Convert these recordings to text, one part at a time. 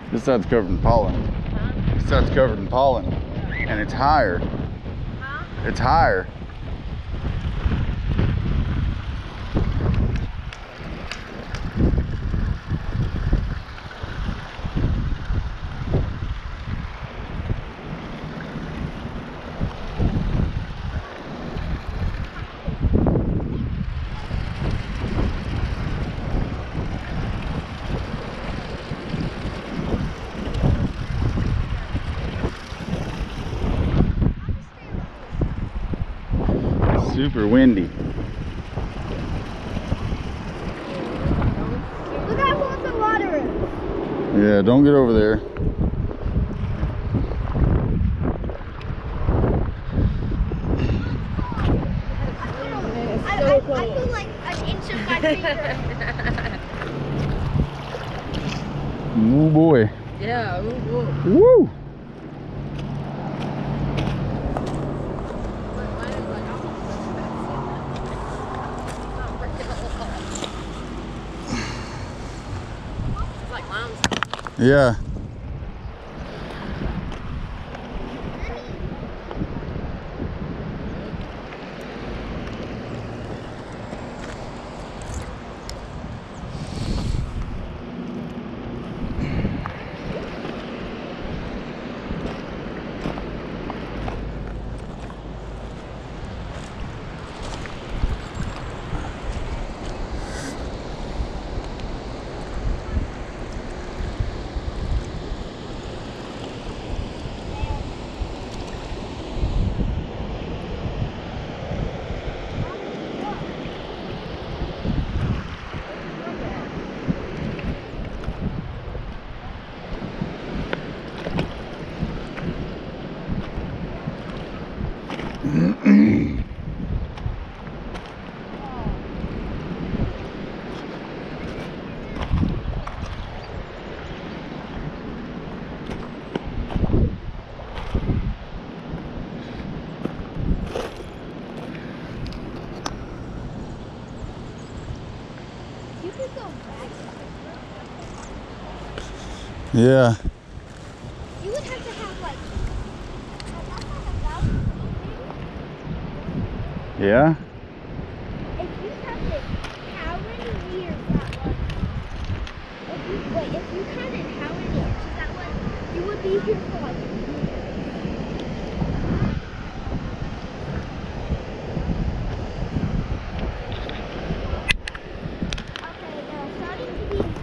This side's covered in pollen. Huh? This side's covered in pollen. And it's higher. Huh? It's higher. Super windy. Look how close the water is. Yeah, don't get over there. I feel like an inch of my finger. Ooh boy. Yeah, ooh. Woo! It's like limes. Yeah. You could go back. Yeah. You would have to have like. Yeah? If you counted how many years that was. If you counted how many inches that was, you would be here for like. Okay, now starting to be more.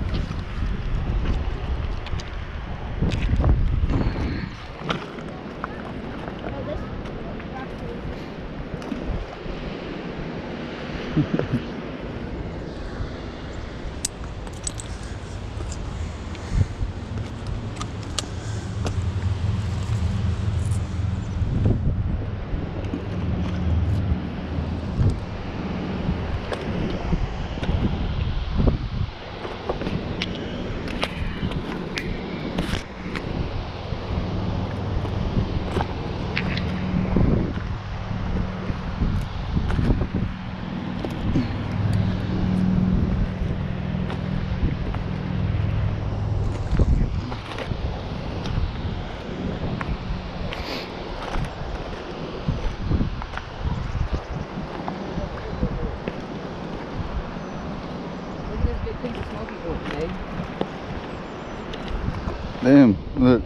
Damn, look.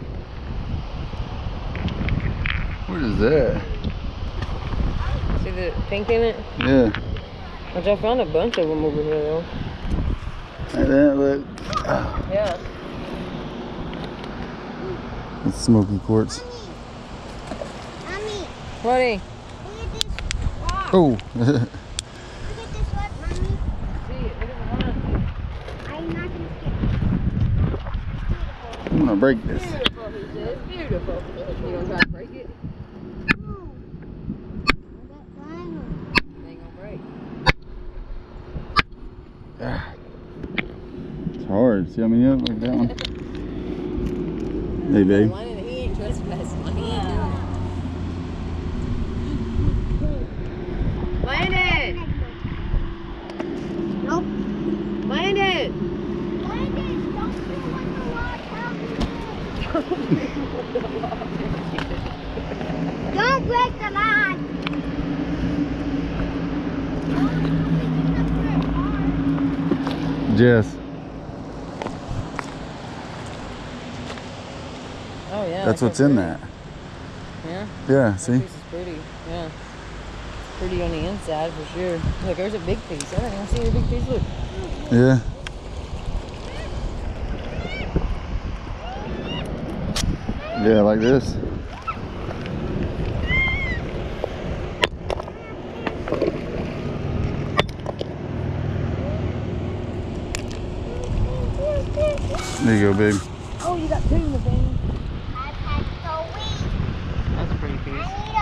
What is that? See the pink in it? Yeah. Which I found a bunch of them over here though. Like that, look. Yeah. It's smoky quartz. Mommy, Buddy. look at this rock. Oh. Look at this rock, Mommy. See it. Look at the line. I'm not gonna skip. I'm gonna break this. Beautiful, he says. Beautiful. You gonna try to break it? No. It ain't gonna break. Ah. It's hard. See how many of them like that one? Hey, babe. He ain't trespassing. He ain't doing it. Landon! Nope. Landon! Landon, don't you want the rock out? Don't break the line. Jess, Oh yeah. that's so what's in pretty. that. Yeah. Yeah, That see? piece is pretty. Yeah. Pretty on the inside for sure. Look, there's a big piece. I didn't even see the big piece. Look. Yeah. Yeah, like this. There you go, babe. Oh, you got two in the bin. I've had so weak. That's a pretty I piece. need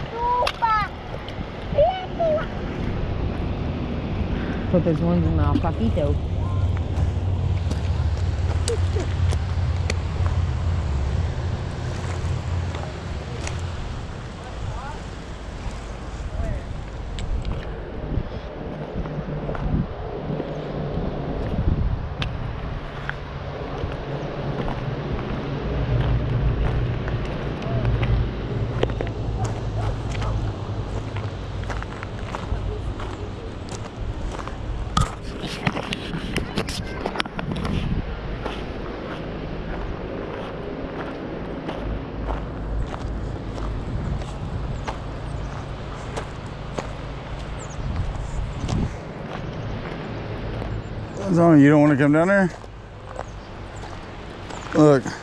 a super. Put those ones in my poquito. Zoe, you don't want to come down there? Look.